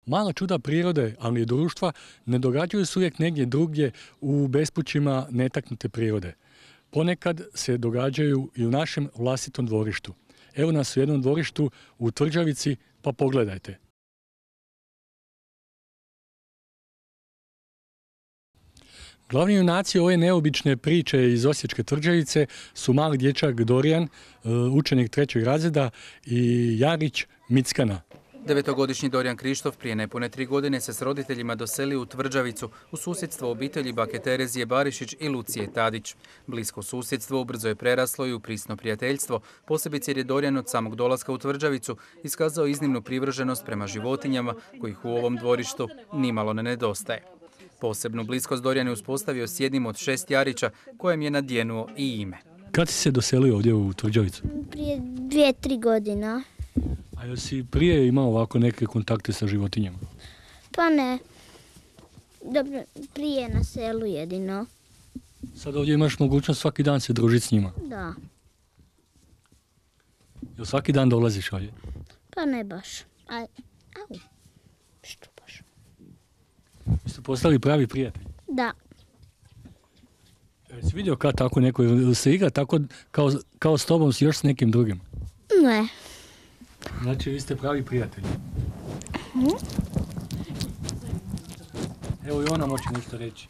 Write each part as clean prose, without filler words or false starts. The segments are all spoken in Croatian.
Mala čuda prirode, ali i društva, ne događaju se uvijek negdje drugdje u bespućima netaknute prirode. Ponekad se događaju i u našem vlastitom dvorištu. Evo nas u jednom dvorištu u Tvrđavici, pa pogledajte. Glavni junaci ove neobične priče iz osječke Tvrđavice su mali dječak Dorijan, učenik 3. razreda, i Jarić Mickana. 9-godišnji Dorijan Krištof prije nepune 3 godine se s roditeljima doselio u Tvrđavicu, u susjedstvo obitelji bake Terezije Barišić i Lucije Tadić. Blisko susjedstvo ubrzo je preraslo i u prisno prijateljstvo, posebice jer je Dorijan od samog dolaska u Tvrđavicu iskazao iznimnu privrženost prema životinjama, kojih u ovom dvorištu nimalo ne nedostaje. Posebnu bliskost Dorijan je uspostavio s jednim od 6 Jarića, kojem je nadjenuo i ime. Kad si se doselio ovdje u Tvrđavicu? Prije 2-3 godina. A jesi prije imao ovako neke kontakte sa životinjama? Pa ne. Dobro, prije na selu jedino. Sad ovdje imaš mogućnost svaki dan se družiti s njima? Da. Jel svaki dan dolaziš ovdje? Pa ne baš. Što baš? Ste postali pravi prijatelj? Da. Jesi vidio kad tako neko, se igra tako kao s tobom, još s nekim drugim? Ne. Znači, vi ste pravi prijatelji. Evo i ona moće nešto reći.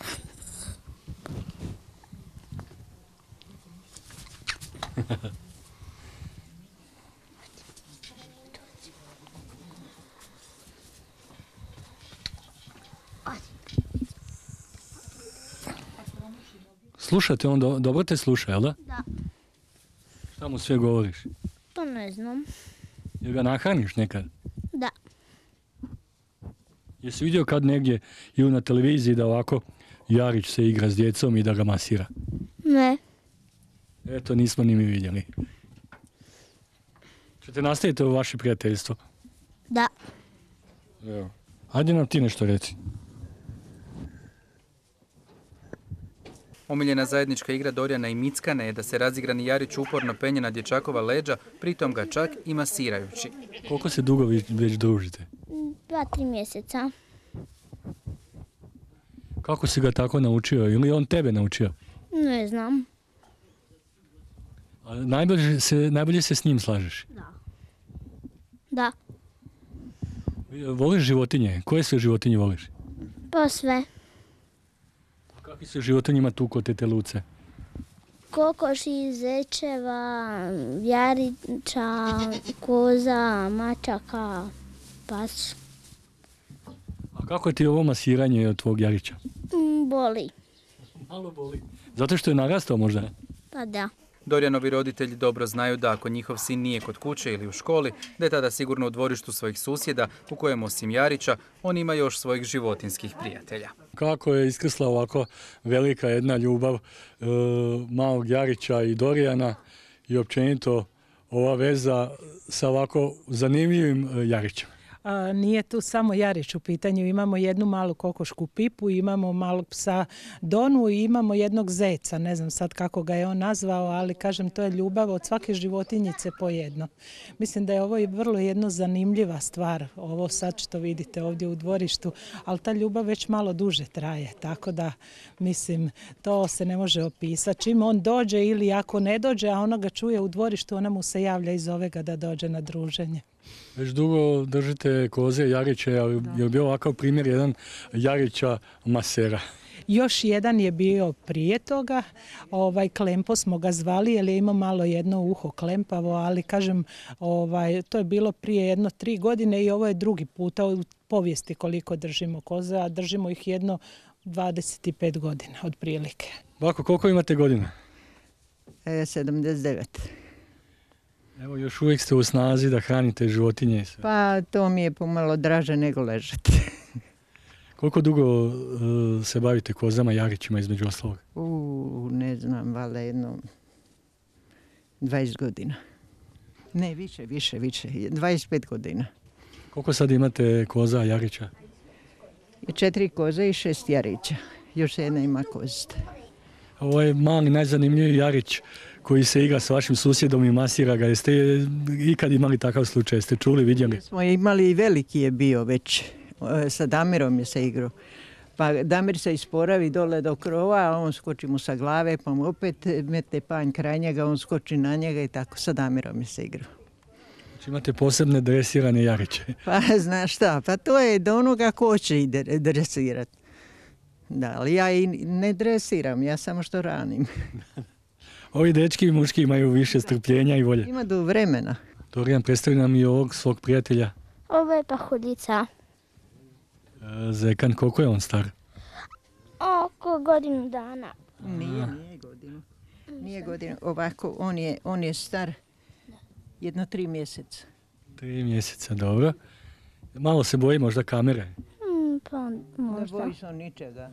Slušate on, dobro te sluša, jel da? Da. Šta mu sve govoriš? To ne znam. Jel ga nahraniš nekad? Da. Jesi vidio kad negdje ili na televiziji da ovako Jarić se igra s djecom i da ga masira? Ne. Eto, nismo ni mi vidjeli. Čete nastaviti ovo vaše prijateljstvo? Da. Evo. Hajde nam ti nešto reci. Omiljena zajednička igra Dorijana i Mickane je da se razigrani Jarić uporno penje na dječakova leđa, pritom ga čak i masirajući. Koliko se dugo već družite? 2-3 mjeseca. Kako si ga tako naučio? Ili on tebe naučio? Ne znam. A najbolje se s njim slažeš? Da. Da. Voliš životinje? Koje sve životinje voliš? Pa sve. Kakvi se životinjima tu kod tete Luce? Kokoši, zečeva, jarića, koza, mačaka, pas. A kako ti je ovo masiranje od tvog Jarića? Boli. Malo boli. Zato što je narastao možda, ne? Pa da. Dorijanovi roditelji dobro znaju da ako njihov sin nije kod kuće ili u školi, da je tada sigurno u dvorištu svojih susjeda, u kojem osim Jarića, on ima još svojih životinskih prijatelja. Kako je iskrsla ovako velika jedna ljubav malog Jarića i Dorijana i općenito ova veza sa ovako zanimljivim Jarićem? Nije tu samo Jarić u pitanju, imamo jednu malu kokošku Pipu, imamo malog psa Donu i imamo jednog zeca, ne znam sad kako ga je on nazvao, ali kažem to je ljubav od svake životinjice po jedno. Mislim da je ovo i vrlo jedna zanimljiva stvar, ovo sad što vidite ovdje u dvorištu, ali ta ljubav već malo duže traje, tako da mislim to se ne može opisati. Čim on dođe ili ako ne dođe, a ona ga čuje u dvorištu, ona mu se javlja i zove ga da dođe na druženje. Već dugo držite koze Jariće, ali je bio ovakav primjer jedan Jarića masera? Još jedan je bio prije toga, Klempo smo ga zvali jer je imao malo jedno uho klempavo, ali kažem to je bilo prije 3 godine i ovo je drugi puta u povijesti koliko držimo koze, a držimo ih 25 godina otprilike. Bako, koliko imate godina? 79. Evo, još uvijek ste u snazi da hranite životinje. Pa to mi je pomalo draže nego ležati. Koliko dugo se bavite kozama, Jarićima između ostalog? Ne znam, valjda 20 godina. Ne, više. 25 godina. Koliko sad imate koza Jarića? 4 koze i 6 Jarića. Još jedna ima kozista. Ovo je mali najzanimljiviji jarić koji se igra s vašim susjedom i masira ga. Jeste ikad imali takav slučaj? Jeste čuli, vidjeli? Smo imali i veliki je bio već. Sa Damirom je se igrao. Pa Damir se isporavi dole do krova, a on skoči mu sa glave, pa mu opet mete panj kraj njega, on skoči na njega i tako sa Damirom je se igrao. Znači imate posebne dresirane jariće. Pa znaš šta, pa to je do onoga ko će i dresirati. Da, ali ja i ne dresiram, ja samo što ranim. Ovi dečki i muški imaju više strpljenja i volje. Ima do vremena. Dorijan, predstavi nam i ovog svog prijatelja. Ovo je pahuljica. Zekan, koliko je on star? Oko godinu dana. Nije godinu. Nije godinu. Ovako, on je star jedno 3 mjeseca. 3 mjeseca, dobro. Malo se boji možda kamere. Pa Ne možda. boji se on ničega.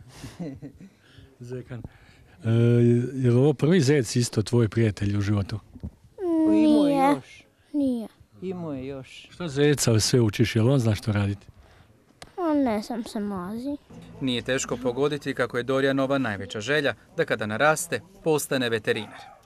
Zekan, je li ovo prvi zec isto tvoj prijatelj u životu? Imao je Nije. još. Nije. Imao je još. Što zeca sve učiš, jel on zna što raditi? Pa ne sam se mazi. Nije teško pogoditi kako je Dorijanova najveća želja da kada naraste postane veterinar.